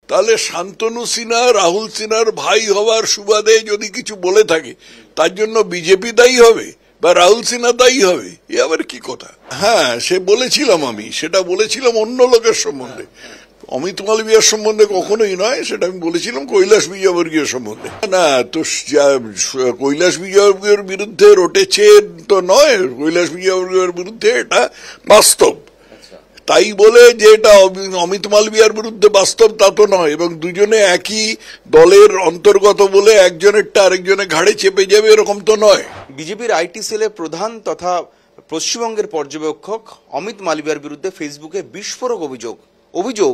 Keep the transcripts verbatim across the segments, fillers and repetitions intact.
তাহলে শান্তনু সিনহা রাহুল সিনহার ভাই হওয়ার সুবাদে যদি কিছু বলে থাকে তার জন্য বিজেপি দায়ী হবে বা রাহুল সিনহা দায়ী হবে, এ আবার কি কথা? হ্যাঁ, সে বলেছিলাম, আমি সেটা বলেছিলাম অন্য লোকের সম্বন্ধে, অমিত মালবিয়ার সম্বন্ধে কখনোই নয়। সেটা আমি বলেছিলাম কৈলাস বিজয়বর্গীয় সম্বন্ধে। না তো কৈলাস বিজয়বর্গীয়র বিরুদ্ধে রটেছে তো নয়, কৈলাস বিজয়বর্গীয়র বিরুদ্ধে এটা বাস্তব, তাই বলে যে এটা অমিত মালবিয়ার বিরুদ্ধে বাস্তব তা তো নয়। এবং দুজনে একই দলের অন্তর্গত বলে একজনেরটা আরেকজনের ঘাড়ে চেপে যাবে এরকম তো নয়। বিজেপির আইটি সেলের প্রধান তথা পশ্চিমবঙ্গের পর্যবেক্ষক অমিত মালবিয়ার বিরুদ্ধে ফেসবুকে বিস্ফোরক অভিযোগ অভিযোগ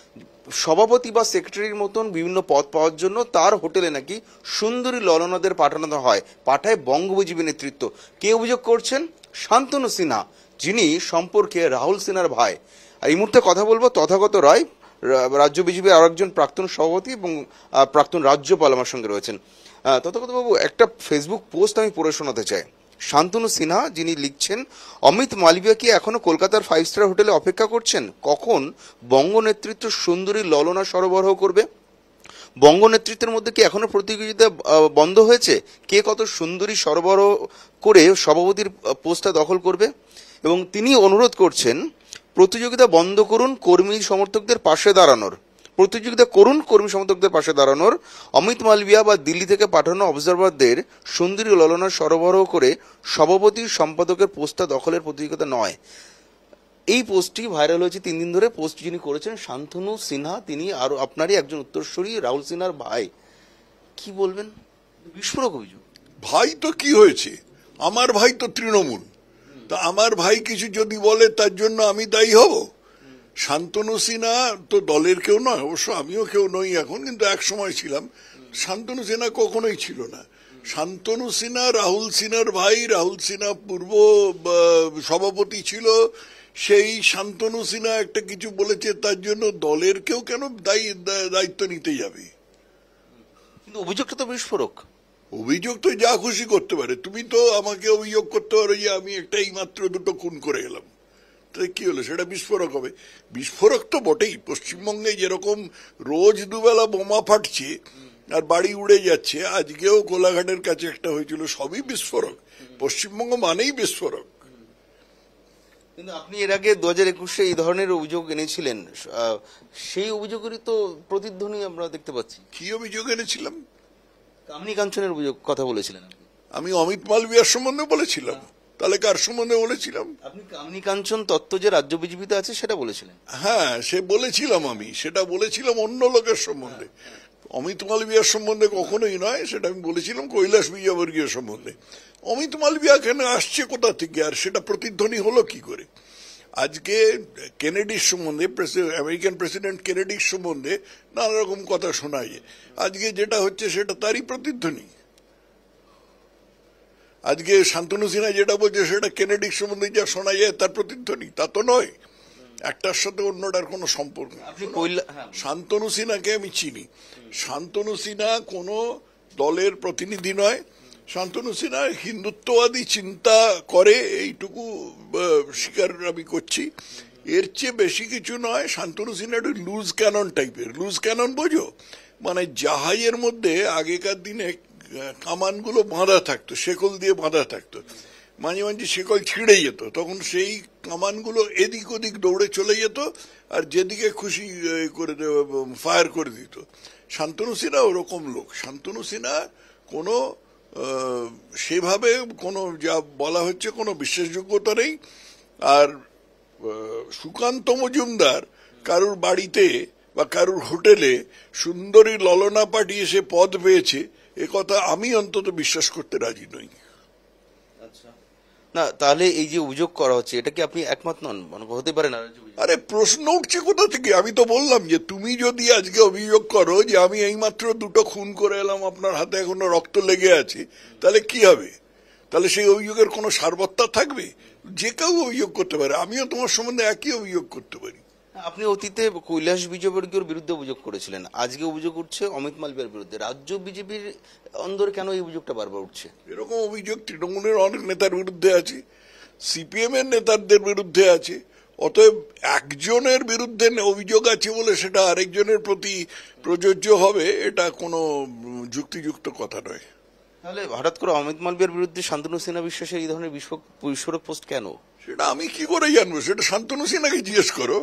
সভাপতি বা সেক্রেটারির মতন বিভিন্ন পদ পাওয়ার জন্য তার হোটেলে নাকি সুন্দরী ললনাদের পাঠানো হয়, পাঠায় বঙ্গ বিজেপি নেতৃত্ব। কে অভিযোগ করছেন? শান্তনু সিনহা, যিনি সম্পর্কে রাহুল সিনহার ভাই। আর এই মুহূর্তে কথা বলবো তথাগত রায়, রাজ্য বিজেপির আর একজন প্রাক্তন সভাপতি এবং প্রাক্তন রাজ্যপাল আমার সঙ্গে রয়েছেন। তথাগত বাবু, একটা ফেসবুক পোস্ট আমি পড়ে শোনাতে চাই। শান্তনু সিনহা যিনি লিখছেন, অমিত মালবিয়া কি এখনো কলকাতার ফাইভ স্টার হোটেলে অপেক্ষা করছেন? কখন বঙ্গ নেতৃত্ব সুন্দরী ললনা সরবরাহ করবে? বঙ্গ নেতৃত্বের মধ্যে কি এখনো প্রতিযোগিতা বন্ধ হয়েছে? কে কত সুন্দরী সরবরাহ করে সভাপতির পোস্টটা দখল করবে? এবং তিনি অনুরোধ করছেন প্রতিযোগিতা বন্ধ করুন, কর্মী সমর্থকদের পাশে দাঁড়ানোর প্রতিযোগিতা করুন কর্মী সমর্থকদের পাশে দাঁড়ানোর অমিত মালবিয়া বা দিল্লি থেকে পাঠানো অবজারভারদের সুন্দরী ললনা সরবরাহ করে সভাপতি সম্পাদকের পোস্টটা দখলের প্রতিযোগিতা নয়। এই পোস্টটি ভাইরাল হয়েছে তিন দিন ধরে। পোস্ট যিনি করেছেন শান্তনু সিনহা, তিনি আর আপনারই একজন উত্তরসূরি রাহুল সিনহার ভাই। কি বলবেন? বিস্ফোরক অভিযোগ। ভাই তো কি হয়েছে, আমার ভাই তো তৃণমূল, তা আমার ভাই কিছু যদি বলে তার জন্য আমি দায়ী হব? শান্তনু সিনহা তো দলের কেউ নয়, অবশ্য আমিও কেউ নই এখন, কিন্তু এক সময় ছিলাম। শান্তনু সিনহা কখনোই ছিল না। শান্তনু সিনহা রাহুল সিনহার ভাই, রাহুল সিনহা পূর্ব সভাপতি ছিল। সেই শান্তনু সিনহা একটা কিছু বলেছে তার জন্য দলের কেউ কেন দায়ী দায়িত্ব নিতে যাবে? কিন্তু অভিযোগটা তো বিস্ফোরক। অভিযোগ তো যা খুশি করতে পারে। তুমি তো আমাকে অভিযোগ করতে পারো যে আমি একটা এই মাত্র দুটো খুন করে এলাম, তাই কি হলো? সেটা বিস্ফোরক হবে? বিস্ফোরক তো বটেই। পশ্চিমবঙ্গে যেরকম রোজ দুবেলা বোমা ফাটছে আর বাড়ি উড়ে যাচ্ছে, আজকেও কোলাঘাটের কাছে একটা হয়েছিল, সবই বিস্ফোরক। পশ্চিমবঙ্গ মানেই বিস্ফোরক। কিন্তু আপনি এর আগে দু হাজার একুশে এই ধরনের অভিযোগ এনেছিলেন, সেই অভিযোগেরই তো প্রতিধ্বনি আমরা দেখতে পাচ্ছি। কি অভিযোগ এনেছিলাম? কামনি কাঞ্চনের অভিযোগ কথা বলেছিলেন। আমি অমিত মালবিয়ার সম্বন্ধে বলেছিলাম? তাহলে কার সম্বন্ধে বলেছিলাম? আপনি কামনি কাঞ্চন তত্ত্ব যে রাজ্য বিজেপিতে আছে সেটা বলেছিলেন। হ্যাঁ, সে বলেছিলাম, আমি সেটা বলেছিলাম অন্য লোকের সম্বন্ধে, অমিত মালবিয়ার সম্বন্ধে কখনোই নয়। সেটা আমি বলেছিলাম কৈলাস বিজয়বর্গীয় সম্বন্ধে। অমিত মালবিয়া এখানে আসছে কোথা থেকে, আর সেটা প্রতিধ্বনি হলো কি করে? আজকে কেনেডির সম্বন্ধে, আমেরিকান প্রেসিডেন্ট কেনেডির সম্বন্ধে নানা রকম কথা শোনা যায়। আজকে যেটা হচ্ছে সেটা তারই প্রতিধ্বনি। আজকে শান্তনু সিনহা যেটা বলছে সেটা কেনেডির সম্বন্ধে যা শোনা যায় তার প্রতিধ্বনি, তা তো নয়। একটার সাথে অন্যটার কোনো সম্পর্ক নেই। শান্তনু সিনহাকে আমি চিনি। শান্তনু সিনহা কোনো দলের প্রতিনিধি নয়। শান্তনু সিনহা হিন্দুত্ববাদী চিন্তা করে, এইটুকু স্বীকার আমি করছি। এর চেয়ে বেশি কিছু নয়। শান্তনু সিনহা একটু লুজ ক্যানন টাইপের। লুজ ক্যানন বোঝো? মানে জাহাজের মধ্যে আগেকার দিনে কামানগুলো বাঁধা থাকতো, শেকল দিয়ে বাঁধা থাকতো, মাঝে মাঝে শেকল ছিঁড়ে যেত, তখন সেই কামানগুলো এদিক ওদিক দৌড়ে চলে যেত আর যেদিকে খুশি করে ফায়ার করে দিত। শান্তনু সিনহা ওরকম লোক। শান্তনু সিনহা কোনো সেভাবে কোনো যা বলা হচ্ছে কোনো বিশ্বাসযোগ্যতা নেই। আর সুকান্ত মজুমদার কারুর বাড়িতে বা কারুর হোটেলে সুন্দরী ললনা পাঠিয়ে সে পদ পেয়েছে, এ কথা আমি অন্তত বিশ্বাস করতে রাজি নই। না, তাহলে এই যে অভিযোগ করা হচ্ছে এটা কি আপনি একমত নন? হতে পারে না? আরে প্রশ্ন উঠছে কোথা থেকে? আমি তো বললাম যে তুমি যদি আজকে অভিযোগ করো যে আমি এইমাত্র দুটো খুন করে এলাম, আপনার হাতে এখনো রক্ত লেগে আছে, তাহলে কি হবে? তাহলে সেই অভিযোগের কোনো সারবত্তা থাকবে? যে কেউ অভিযোগ করতে পারে। আমিও তোমার সম্বন্ধে একই অভিযোগ করতে পারি। আপনি অতীতে কৈলাস বিজয়বর্গীয়র বিরুদ্ধে অভিযোগ করেছিলেন, আজকে অভিযোগ উঠছে অমিত মালবিয়ার বিরুদ্ধে। রাজ্য বিজেপির অন্দরে কেন এই অভিযোগটা বারবার উঠছে? এরকম অভিযোগ তৃণমূলের অনেক নেতার বিরুদ্ধে আছে, সিপিএম এর নেতাদের বিরুদ্ধে আছে, অতএব একজনের বিরুদ্ধে অভিযোগ আছে বলে সেটা আরেকজনের প্রতি প্রযোজ্য হবে, এটা কোনো যুক্তিযুক্ত কথা নয়। তাহলে হঠাৎ করে অমিত মালভিয়ার বিরুদ্ধে শান্তনু সিনহা বিশ্বাসের এই ধরনের বিস্ফোরক বিস্ফোরক পোস্ট কেন? সেটা আমি কি করে জানবো? সেটা শান্তনু সিনহাকে জিজ্ঞেস করো।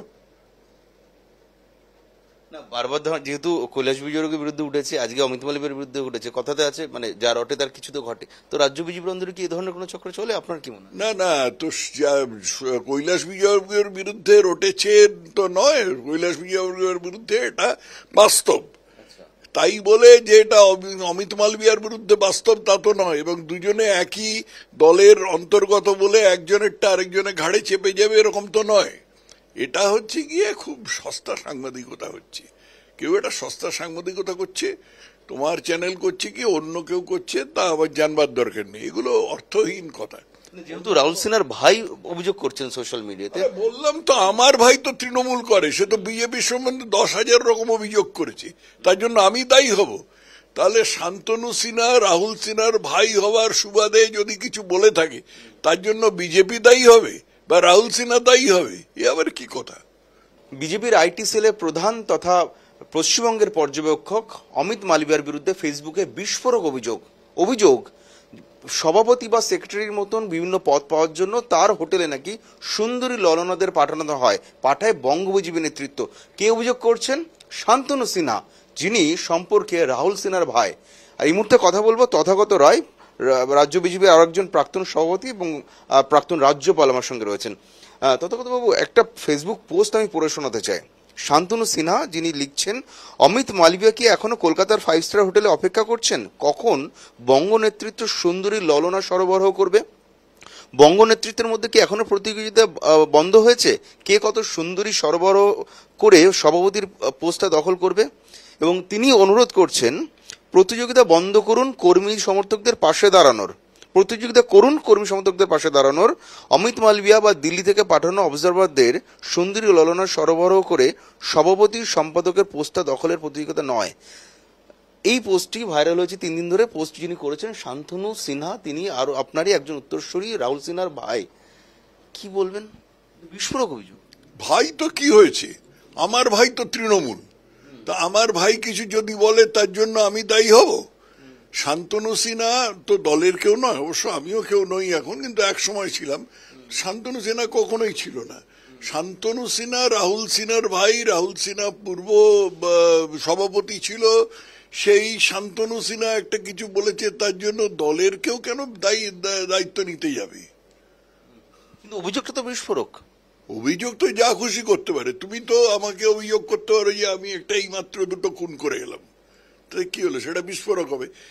না, বারবার ধর যেহেতু কৈলাস বিজয়বর্গীয়ের বিরুদ্ধে উঠেছে, আজকে অমিত মালভিয়ার বিরুদ্ধে উঠেছে, কথাতে আছে মানে যা রটে তার কিছু তো ঘটে। তো রাজ্য বিজেপির অন্দরে কি এই ধরনের কোনো চক্র চলে? আপনার কি মনে হয়? না না, তো যা- কৈলাস বিজয়বর্গীয়ের বিরুদ্ধে রটেছে তো নয়, কৈলাস বিজয়বর্গীয়ের বিরুদ্ধে এটা বাস্তব। তাই বলে যে এটা অমি- অমিত মালভিয়ার বিরুদ্ধে বাস্তব তা তো নয়, এবং দুজনে একই দলের অন্তর্গত বলে একজনেরটা আরেকজনের ঘাড়ে চেপে যাবে এরকম তো নয়। এটা হচ্ছে গিয়ে খুব সস্তা সাংবাদিকতা হচ্ছে। কেউ এটা সস্তা সাংবাদিকতা করছে, তোমার চ্যানেল করছে কি অন্য কেউ করছে, তা আবার জানবার দরকার নেই। এগুলো অর্থহীন কথা। যেহেতু রাহুল সিনহার ভাই অভিযোগ করছেন সোশ্যাল মিডিয়াতে, আরে বললাম তো, আমার ভাই তো তৃণমূল করে, সে তো বিজেপির সম্বন্ধে দশ হাজার রকম অভিযোগ করেছে, তার জন্য আমি দায়ী হব? তাহলে শান্তনু সিনহা রাহুল সিনহার ভাই হওয়ার সুবাদে যদি কিছু বলে থাকে তার জন্য বিজেপি দায়ী হবে বা রাহুল সিনহা দায়ী হবে? এ আবার কি কথা? বিজেপির আইটি সেলের প্রধান তথা পশ্চিমবঙ্গের পর্যবেক্ষক অমিত মালভিয়ার বিরুদ্ধে ফেসবুকে বিস্ফোরক অভিযোগ অভিযোগ সভাপতি বা সেক্রেটারির মতন বিভিন্ন পদ পাওয়ার জন্য তার হোটেলে নাকি সুন্দরী ললনাদের পাঠানো হয়, পাঠায় বঙ্গ বিজেপি নেতৃত্ব। কে অভিযোগ করছেন? শান্তনু সিনহা, যিনি সম্পর্কে রাহুল সিনহার ভাই। আর এই মুহূর্তে কথা বলবো তথাগত রায়, রা- রাজ্য বিজেপির আরেকজন প্রাক্তন সভাপতি এবং আহ, প্রাক্তন রাজ্যপাল আমার সঙ্গে রয়েছেন। আহ, তথাগত বাবু, একটা ফেসবুক পোস্ট আমি পড়ে শোনাতে চাই। শান্তনু সিনহা যিনি লিখছেন, অমিত মালভিয়া কি এখনো কলকাতার ফাইভ স্টার হোটেলে অপেক্ষা করছেন? কখন বঙ্গ নেতৃত্ব সুন্দরী ললনা সরবরাহ করবে? বঙ্গ নেতৃত্বের মধ্যে কি এখনো প্রতিযোগিতা আহ, বন্ধ হয়েছে? কে কত সুন্দরী সরবরাহ করে সভাপতির আহ, পোস্টটা দখল করবে? এবং তিনি অনুরোধ করছেন প্রতিযোগিতা বন্ধ করুন, কর্মী সমর্থকদের পাশে দাঁড়ানোর প্রতিযোগিতা করুন কর্মী সমর্থকদের পাশে দাঁড়ানোর অমিত মালভিয়া বা দিল্লি থেকে পাঠানো অবজারভারদের সুন্দরী ললনা সরবরাহ করে সভাপতি সম্পাদকের পোস্টটা দখলের প্রতিযোগিতা নয়। এই পোস্টটি ভাইরাল হয়েছে তিন দিন ধরে। পোস্ট যিনি করেছেন শান্তনু সিনহা, তিনি আরো আপনারই একজন উত্তরসূরি, রাহুল সিনহার ভাই। কি বলবেন? বিস্ফোরক অভিযোগ। ভাই তো কি হয়েছে? আমার ভাই তো তৃণমূল, তা আমার ভাই কিছু যদি বলে তার জন্য আমি দায়ী হব? শান্তনু সিনহা তো দলের কেউ নয়, অবশ্য আমিও কেউ নই এখন, কিন্তু এক সময় ছিলাম। শান্তনু সিনহা কখনোই ছিল না। শান্তনু সিনহা রাহুল সিনহার ভাই, রাহুল সিনহা পূর্ব আহ, সভাপতি ছিল। সেই শান্তনু সিনহা একটা কিছু বলেছে তার জন্য দলের কেউ কেন দায়ী দা- দায়িত্ব নিতে যাবে? কিন্তু অভিযোগটা তো বিস্ফোরক। অভিযোগ তো যা খুশি করতে পারে। তুমি তো আমাকে অভিযোগ করতে পারো যে আমি একটা এই মাত্র দুটো খুন করে এলাম, তাই কি হলো? সেটা বিস্ফোরক হবে?